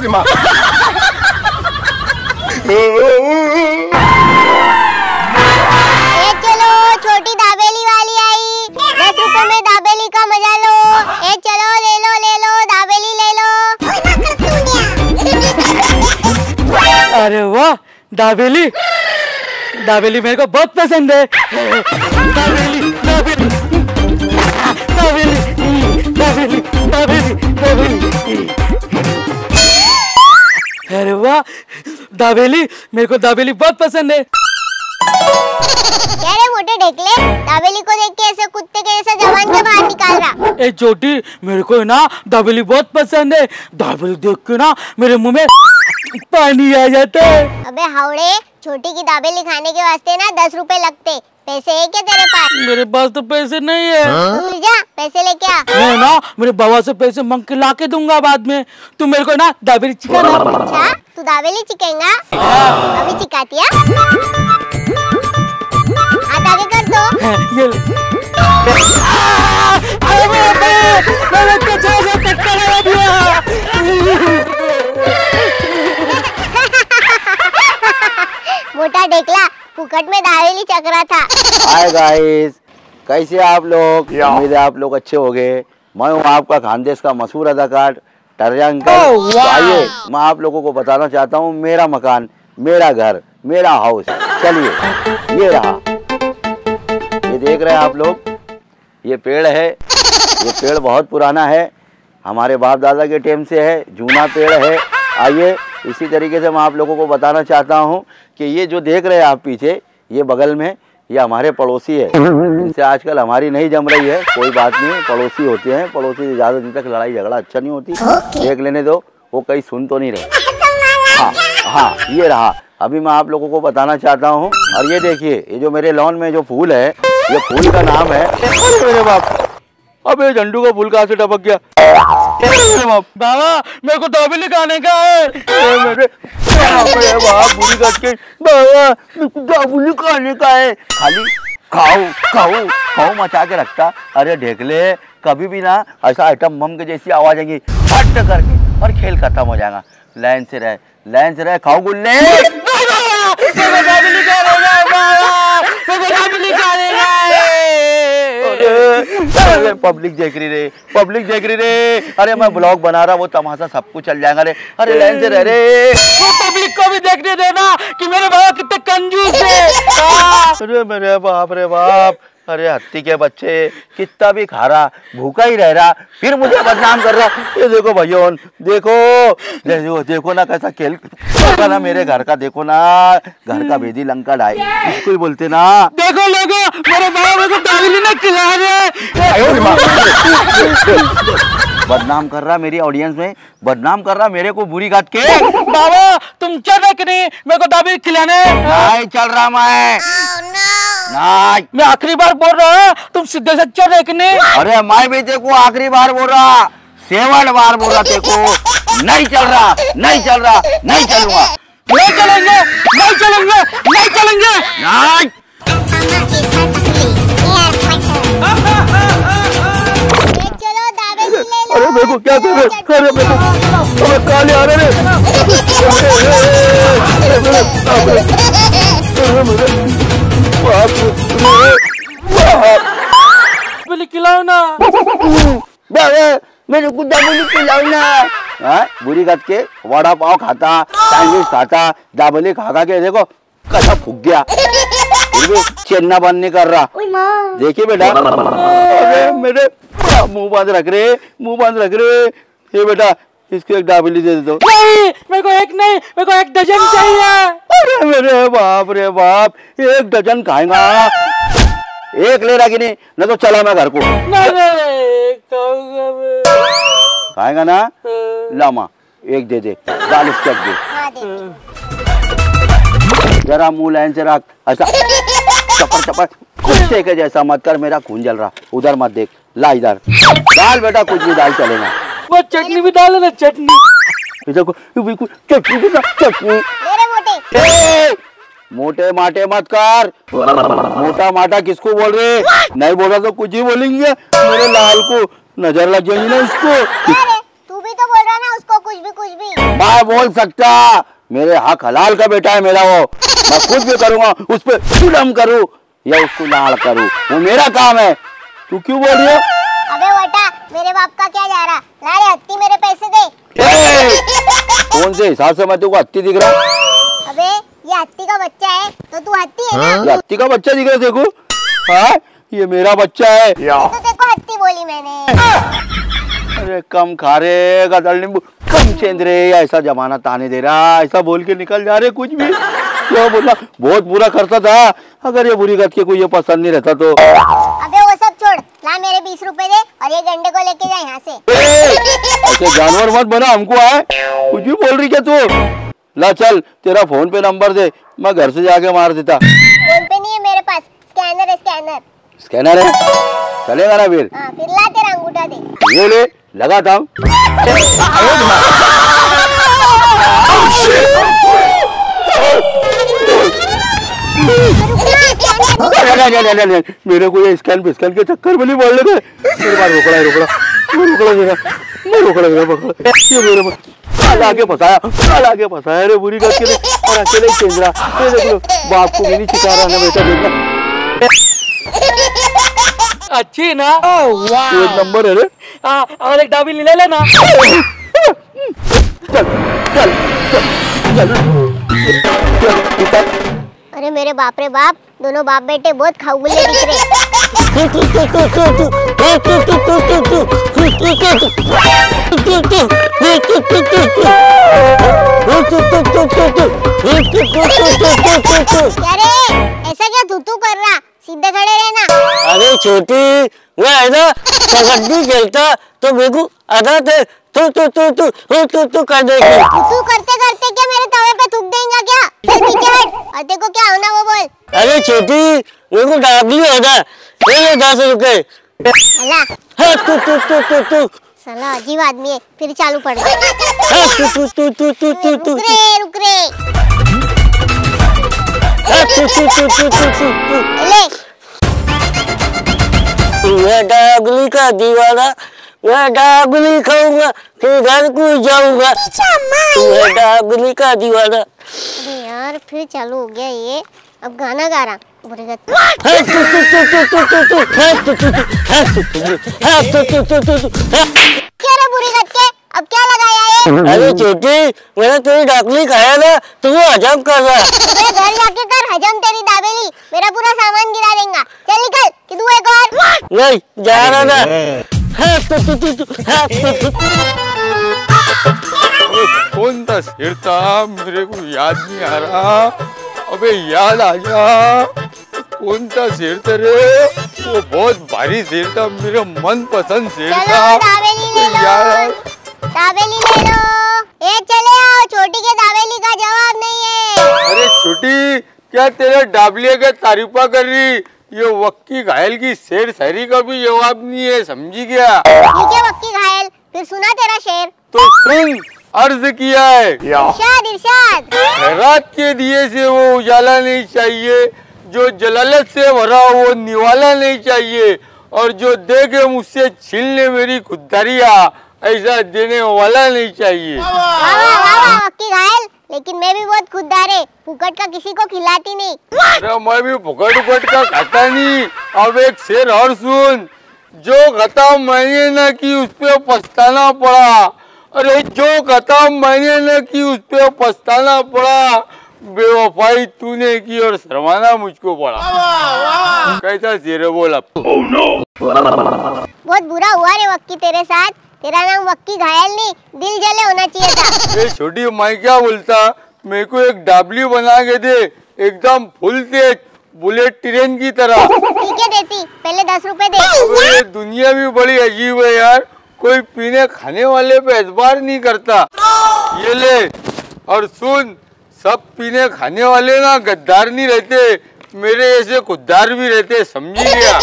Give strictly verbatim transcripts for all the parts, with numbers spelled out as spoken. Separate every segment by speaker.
Speaker 1: माँ।
Speaker 2: ए चलो, छोटी दाबेली वाली आई, दस रुपए में दाबेली का मजा लो। ए चलो, ले लो ले लो, दाबेली ले लो।
Speaker 3: अरे वाह, दाबेली दाबेली मेरे को बहुत पसंद है। दाबेली दाबेली दाबेली दाबेली दाबेली दाबेली। अरे वाह, दाबेली मेरे को दाबेली बहुत पसंद है।
Speaker 2: क्या रे मोटे ढेकले, दाबेली को देख के ऐसे कुत्ते के जैसा जबान के बाहर निकाल रहा।
Speaker 3: ए छोटी, मेरे को ना दाबेली बहुत पसंद है। दाबेली देख के ना मेरे मुंह में पानी आ जाता है।
Speaker 2: अबे हावड़े, छोटी की दाबेली खाने के वास्ते ना दस रुपए लगते। पैसे है क्या तेरे पास?
Speaker 3: मेरे पास तो पैसे नहीं है।
Speaker 2: तो फिर जा पैसे लेके आ।
Speaker 3: मैं ना मेरे बाबा से पैसे मांग के ला के दूंगा बाद में। तू मेरे को ना दाबेली चिकाना।
Speaker 2: अच्छा, तू दाबेली चिकेगा? अभी चिकाती है? हाथ आगे कर दो।
Speaker 3: ये ले। अरे मेरे पीछे से टक्कर लगा दिया।
Speaker 2: मोटा ढेकला फुकट में दाबेली चक रहा था।
Speaker 4: हाय गाइस, कैसे आप लोग? उम्मीद है आप लोग अच्छे हो गए। मैं हूँ आपका खानदेश का मशहूर अदाकार टर्या अंकल। तो आइए मैं आप लोगों को बताना चाहता हूँ मेरा मकान, मेरा घर, मेरा हाउस। चलिए, ये रहा, ये देख रहे हैं आप लोग, ये पेड़ है। ये पेड़ बहुत पुराना है, हमारे बाप दादा के टाइम से है, जूना पेड़ है। आइए इसी तरीके से मैं आप लोगों को बताना चाहता हूँ कि ये जो देख रहे हैं आप पीछे, ये बगल में, ये हमारे पड़ोसी है। इनसे आजकल हमारी नहीं जम रही है, कोई बात नहीं, पड़ोसी होते हैं। पड़ोसी से ज़्यादा दिन तक लड़ाई झगड़ा अच्छा नहीं होती। देख लेने दो, वो कहीं सुन तो नहीं रहे। हाँ हाँ, ये रहा। अभी मैं आप लोगों को बताना चाहता हूँ। और ये देखिए, ये जो मेरे लॉन में जो फूल है, ये फूल का नाम है, मेरे बाप, अबे झंडू का फूल कहाँ से टपक गया?
Speaker 3: बाबा, मेरे को दाबेली खाने का है।
Speaker 4: मेरे बाप, बुरी कट के बाबा, मेरे को दाबेली खाने का है। खाली खाओ खाओ खाओ मचा के रखता। अरे ढेकले, कभी भी ना ऐसा आइटम बम के जैसी आवाज आएगी फट करके और खेल खत्म हो जाएगा। लाइन से रहे, लाइन से रहे, खाओ गुल्ले। पब्लिक देख रही रे, पब्लिक देख रही रे। अरे मैं ब्लॉग बना रहा, वो तमाशा सबको चल जाएगा रे। अरे लाइन से रह रे,
Speaker 3: वो पब्लिक को भी देखने देना कि मेरे बाबा कितने कंजूस है।
Speaker 4: अरे मेरे बाप रे बाप, अरे हत्ती के बच्चे, कितना भी खा रहा, भूखा ही रह रहा, फिर मुझे बदनाम कर रहा। ये देखो भैया, देखो देखो देखो ना कैसा खेल देखो ना मेरे घर का, देखो ना घर का भेदी लंका ढाई, इसको ही बोलते ना।
Speaker 3: देखो लोगो, मेरे बाबा मेरे को दाबेली ना खिला रहे।
Speaker 4: बदनाम कर रहा मेरी ऑडियंस में, बदनाम कर रहा मेरे को बुरी बात के।
Speaker 3: बाबा तुम चल रहे कि नहीं मेरे को दाबेली खिलाने?
Speaker 4: नहीं चल रहा मैं। नहीं,
Speaker 3: मैं आखिरी बार बोल रहा हूँ, तुम सीधे से चल रहे कि नहीं?
Speaker 4: अरे मैं भी तेको आखिरी बार बोल रहा, सेवन बार बोल रहा तेको। नहीं चल रहा, नहीं चल रहा, नहीं चलूंगा।
Speaker 3: नहीं चलेंगे, नहीं चलेंगे, नहीं चलेंगे।
Speaker 4: नहीं।
Speaker 2: चलो दाबेली ले लो।
Speaker 4: अरे मेरे को क्या कर रहे? अरे मेरे को अरे काले आ रहे रे।
Speaker 3: दाबेली खिलाओ ना।
Speaker 4: मेरे को दाबेली खिलाओ ना। हाँ, बुरी बात के वड़ा पाव खाता, सैंडविच खाता, दाबेली खा खा के देखो कसा फूक गया, फिर भी चेन्ना बंद नहीं कर रहा। देखिए बेटा, अरे मेरे मुंह बंद रख रहे, मुंह बंद रख रहे। ये बेटा, इसको एक दाबेली दे दो।
Speaker 3: नहीं, मेरे को एक नहीं, मेरे को एक डजन चाहिए।
Speaker 4: अरे मेरे बाप रे बाप, एक डजन खाएगा? एक ले रहा कि नहीं? न तो चला मैं घर को।
Speaker 3: नहीं नहीं, खाऊंगा मैं।
Speaker 4: खाएगा ना? लामा एक दे दे, चालीस चक दे। जरा मुंह लाइन से रख, ऐसा चपर चपर कुत्ते के जैसा मत कर, मेरा खून जल रहा। उधर मत देख, ला इधर दाल बेटा, कुछ भी दाल चलेगा।
Speaker 3: वो चटनी भी डाले ना, चटनी।
Speaker 4: देखो बिल्कुल चटनी भी, चटनी।
Speaker 2: मोटे
Speaker 4: मोटे माटे मत कर, मोटा माटा किसको बोल रहे? नहीं बोला तो कुछ ही बोलेंगे। मेरे लाल को नजर लग जाएगी ना इसको।
Speaker 2: तू भी तो बोल रहा ना उसको कुछ भी कुछ भी।
Speaker 4: मैं बोल सकता, मेरे हक हलाल का बेटा है मेरा वो। मैं कुछ भी करूंगा, उस पर जुल्म करूं या उसको लाड़ करूं, वो मेरा काम है। तू क्यों बोल रही है?
Speaker 2: अबे बेटा, मेरे बाप का क्या जा रहा? ला रे हत्ती, मेरे पैसे दे।
Speaker 4: ए, कौन से हिसाब से मैं तुमको हत्ती दिख रहा?
Speaker 2: अबे ये हत्ती का बच्चा है तो तू हत्ती है ना?
Speaker 4: ये हत्ती का बच्चा दिख रहा देखो। हाँ, ये मेरा बच्चा है।
Speaker 2: तो देखो हत्ती बोली मैंने।
Speaker 4: अरे कम खा रे गदल नींबू, कम चेंद रे, ऐसा जमाना ताने दे रहा, ऐसा बोल के निकल जा रहे कुछ भी। क्या बोला, बहुत बुरा करता था। अगर ये बुरी गत के कोई ये पसंद नहीं रहता तो।
Speaker 2: अबे वो सब छोड़, ला मेरे बीस रुपए दे और ये गंडे को लेके जा यहाँ से।
Speaker 4: ऐसे जानवर मत बना हमको, आए कुछ भी बोल रही क्या तू? ला चल, तेरा फोन पे नंबर दे, मैं घर से जाके मार देता।
Speaker 2: फोन पे नहीं है मेरे पास, स्कैनर है स्कैनर।
Speaker 4: स्कैनर है, चलेगा ना फिर?
Speaker 2: हाँ, फिर ला तेरा अंगूठा दे।
Speaker 4: ये ले, लगाता हूँ। मेरे को ये स्कैन फिस्कैन के चक्कर में नहीं बोल रहे थे। मेरे बार रोकड़ा रोकड़ा रोकड़ा मेरा मैं रोकड़ा मेरा पकड़ा, ये मेरे पाल आगे फंसाया, पाल आगे फंसाया रे बुरी गत के लिए। और अकेले चेंज रहा, ये देख लो, बाप को भी नहीं सिखा रहा ना बेटा, देखना
Speaker 3: अच्छी है ना?
Speaker 4: तो एक नंबर है रे।
Speaker 3: हाँ, और एक दाबेली ले लेना।
Speaker 4: चल चल चल चल चल।
Speaker 2: अरे मेरे बाप रे बाप, दोनों बाप बेटे बहुत खाऊगुल्ले दिख रहे। क्या रे, ऐसा क्या थूथू कर रहा? सीधे खड़े रहना।
Speaker 1: अरे छोटी, मैं है ना कबड्डी खेलता तो मेरे को आधा थे तू तू तू तू तू तू तू कर देगी।
Speaker 2: तू करते करते क्या मेरे तवे पे थूक देगा क्या? चल पीछे हट और देखो क्या होना वो बोल।
Speaker 1: अरे छोटी, मेरे को डाबली होना, ये ले दस रुपए।
Speaker 2: अल्लाह,
Speaker 1: हाँ तू तू तू तू तू
Speaker 2: साला अजीब आदमी है, फिर चालू पड़ गया।
Speaker 1: हाँ तू तू तू तू तू तू तू
Speaker 2: रुक रे रुक रे।
Speaker 1: हाँ तू तू तू तू तू तू तू
Speaker 2: ले
Speaker 1: मैं डागली का दीवाना, मैं डागली खाऊंगा फिर घर को जाऊंगा। मैं डागली का दीवाना।
Speaker 2: अरे यार, फिर चालू हो गया ये। अब गाना गा रहा बुरी गत।
Speaker 1: हाँ तू तू तू तू तू तू तू हाँ तू तू तू हाँ तू तू हाँ तू तू तू तू तू
Speaker 2: क्या रे बुरी गत के, अब क्या लगाया ये?
Speaker 1: अरे छोटी, मैंने तेरी डाकली खाया ना तो वो हजम कर रहा।
Speaker 2: मेरे घर जाके कर हजम तेरी दाबेली, मेरा पूरा सामान गिरा देगा। चल निकल, कि तू एक और।
Speaker 1: नहीं जा रहा ना। हाँ तू तू तू तू हाँ तू तू।
Speaker 5: कौन था शेर था, मेरे को याद नहीं आ रहा। अबे याद आ जा, कौन था शेर तेरे? वो बहुत भारी शेर था, मेरा मन पसंद शेर
Speaker 2: चलो
Speaker 5: था।
Speaker 2: दाबेली ले लो,
Speaker 5: यार
Speaker 2: दाबेली ले लो। ए चले आओ, छोटी के दाबेली का जवाब नहीं है।
Speaker 5: अरे छोटी, क्या तेरे डाबलिया का तारीफा कर रही? ये वक्की घायल की शेर शायरी का भी जवाब नहीं है, समझी क्या?
Speaker 2: ठीक है वक्की घायल, फिर सुना तेरा शेर।
Speaker 5: तो सुन, अर्ज किया है।
Speaker 2: इरशाद इरशाद।
Speaker 5: खैरात के दिए से वो उजाला नहीं चाहिए, जो जलालत से भरा वो निवाला नहीं चाहिए, और जो दे के मुझसे छीन ले मेरी खुददारियाँ, ऐसा देने वाला नहीं चाहिए।
Speaker 2: वाह वाह वाह वाह वक्की घायल, लेकिन मैं भी बहुत खुददार है, फुकट का किसी को खिलाती नहीं।
Speaker 5: अरे मैं भी फुकट उकट का खाता नहीं। अब एक शेर और सुन, जो खता मैंने न की उस पे पछताना पड़ा। अरे जो खता मैंने न की उस पे पछताना पड़ा, बेवफाई तूने की और शर्माना मुझको पड़ा। कैसा शेर है बोल अब?
Speaker 2: बहुत बुरा हुआ रे वक्की तेरे साथ, तेरा नाम वक्की घायल नहीं, दिल जले होना चाहिए था।
Speaker 5: ये छोटी, मैं क्या बोलता, मेरे को एक डाबली बना के दे, एकदम फुल तेज बुलेट ट्रेन की तरह।
Speaker 2: ठीक है देती, पहले दस रुपए दे।
Speaker 5: अबे ये दुनिया भी बड़ी अजीब है यार, कोई पीने खाने वाले पे एतबार नहीं करता। ये ले और सुन, सब पीने खाने वाले ना गद्दार नहीं रहते, मेरे ऐसे खुददार भी रहते, समझी गया?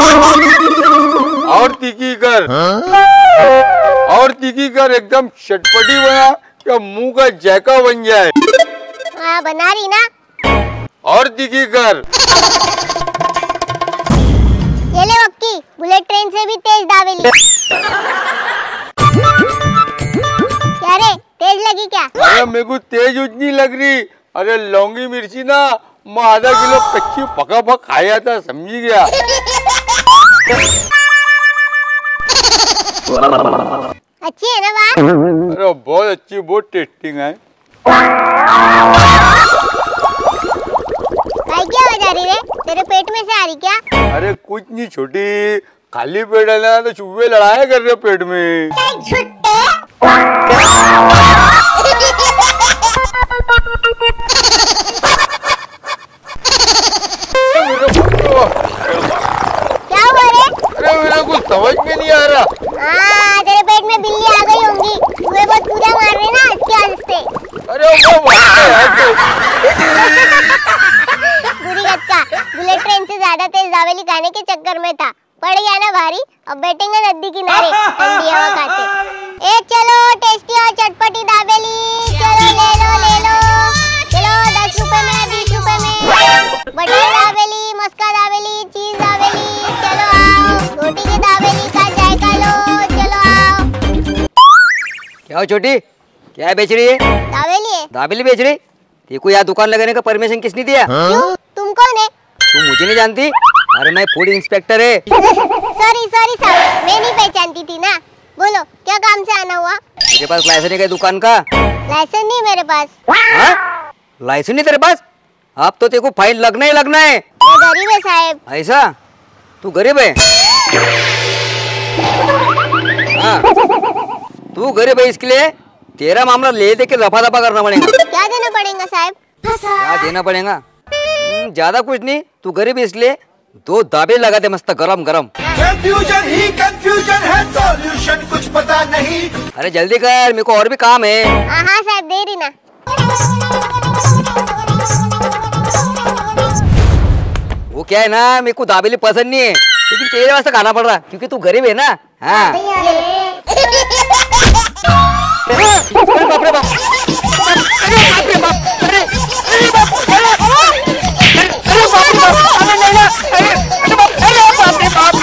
Speaker 5: और तीखी कर, और तीखी कर, एकदम चटपटी बना क्या मुंह का जैका बन जाए।
Speaker 2: हाँ बना रही ना।
Speaker 5: और तीखी कर।
Speaker 2: ये ले वक्की, बुलेट ट्रेन से भी तेज दाबेली। क्या रे, तेज लगी क्या?
Speaker 5: अरे मेरे को तेज उतनी लग रही। अरे लौंगी मिर्ची ना मैं आधा किलो कच्ची पका पका खाया था, समझी गया।
Speaker 2: अच्छी है ना बात?
Speaker 5: अरे बहुत अच्छी, बहुत टेस्टिंग है।
Speaker 2: भाई क्या हो जा रही रे? तेरे पेट में से आ रही क्या?
Speaker 5: अरे कुछ नहीं छोटी, खाली पेट है ना तो चूहे लड़ाया कर रहे पेट में।
Speaker 2: क्या हुआ रे?
Speaker 5: अरे मेरे कुछ समझ में नहीं आ रहा।
Speaker 2: हाँ, तेरे पेट में बिल्ली आ गई होंगी। चूहे बहुत कूदा मार रहे ना इसके हंसते।
Speaker 5: अरे वो
Speaker 2: बुरी गच्चा, बुलेट ट्रेन से ज्यादा तेज दाबेली खाने के चक्कर में था। पड़ गया ना भारी। अब बैठेंगे नदी किनारे ठंडी हवा खाते। ए चलो टेस्टी और चटपटी दाबेली, चलो ले लो ले लो। चलो दस रुपए में, बीस रुपए में। बटर दाबेली, मस्का दाबेली, चीज दाबेली, चलो आओ। रोटी की दाबेली का जायका लो, चलो आओ।
Speaker 6: क्या हो छोटी, क्या बेच रही है?
Speaker 2: दाबेली है।
Speaker 6: दाबेली बेच रही? देखो यहाँ दुकान लगाने का परमिशन किसने दिया?
Speaker 2: क्यों? तुम कौन है?
Speaker 6: तू मुझे नहीं जानती? अरे मैं फूड इंस्पेक्टर है।
Speaker 2: सॉरी सॉरी साहब, मैं नहीं पहचानती थी ना। बोलो क्या काम से आना हुआ?
Speaker 6: मेरे पास लाइसेंस है दुकान का?
Speaker 2: लाइसेंस नहीं मेरे पास।
Speaker 6: हाँ? लाइसेंस नहीं तेरे पास? अब तो तेरे को फाइन लगना ही लगना है।
Speaker 2: मैं गरीब है साहब।
Speaker 6: ऐसा? तू गरीब है? हाँ, तू गरीब है इसके लिए तेरा मामला ले दे के दफा दफा करना पड़ेगा।
Speaker 2: क्या देना पड़ेगा साहब?
Speaker 6: क्या देना पड़ेगा? ज्यादा कुछ नहीं, तू गरीब है इसलिए दो दाबे लगा दे मस्त गरम गरम।
Speaker 7: कंफ्यूजन ही कंफ्यूजन है, सॉल्यूशन कुछ पता नहीं।
Speaker 6: अरे जल्दी कर, मेरे को और भी काम है।
Speaker 2: हाँ हाँ साहब, दे रही ना।
Speaker 6: वो क्या है ना, मेरे को दाबेली पसंद नहीं है, लेकिन तेरे वास्ते खाना पड़ रहा क्योंकि तू गरीब है ना। हाँ। अरे बाप रे बाप, अरे बाप रे बाप, अरे अरे बाप, अरे अरे बाप रे बाप, अरे नहीं ना, अरे अरे बाप, अरे बाप रे बाप,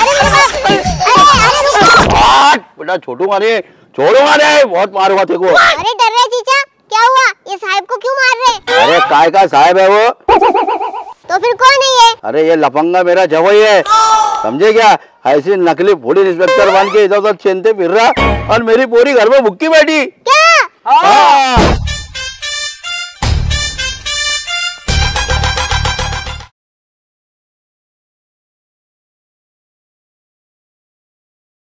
Speaker 4: बेटा छोटू मारे, छोड़ो मारे, बहुत मारूंगा तेरे को।
Speaker 2: अरे डर रहे जीजा, क्या हुआ? ये साहब को क्यों मार रहे?
Speaker 4: अरे काय का साहब है वो?
Speaker 2: तो फिर कौन है ये?
Speaker 4: अरे ये लफंगा मेरा जवाई है, समझे क्या? ऐसी नकली फूड इंस्पेक्टर बन के इधर उधर छीनते फिर रहा और मेरी पूरी घर में भुक्की बैठी।
Speaker 2: क्या?
Speaker 4: हाँ।